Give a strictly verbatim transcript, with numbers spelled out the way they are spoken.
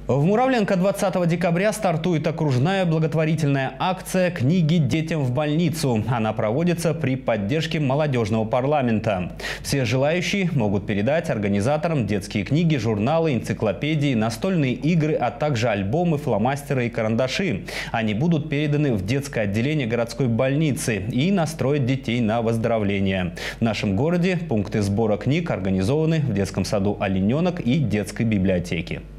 В Муравленко двадцатого декабря стартует окружная благотворительная акция «Книги детям в больницу». Она проводится при поддержке молодежного парламента. Все желающие могут передать организаторам детские книги, журналы, энциклопедии, настольные игры, а также альбомы, фломастеры и карандаши. Они будут переданы в детское отделение городской больницы и настроят детей на выздоровление. В нашем городе пункты сбора книг организованы в детском саду «Олененок» и детской библиотеке.